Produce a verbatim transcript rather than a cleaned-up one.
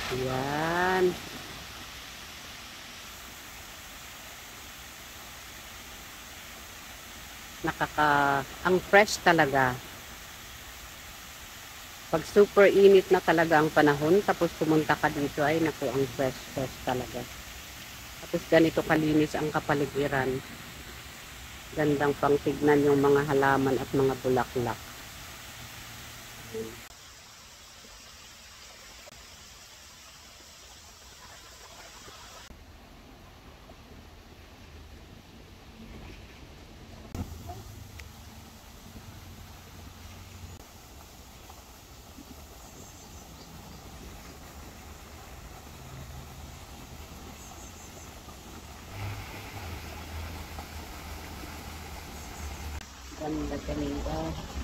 Ayan. Nakaka, ang fresh talaga. Pag super init na talaga ang panahon, tapos pumunta ka dito, ay naku, ang fresh, fresh talaga. Tapos ganito kalinis ang kapaligiran. Gandang pang tignan yung mga halaman at mga bulaklak. Ganda, ganda.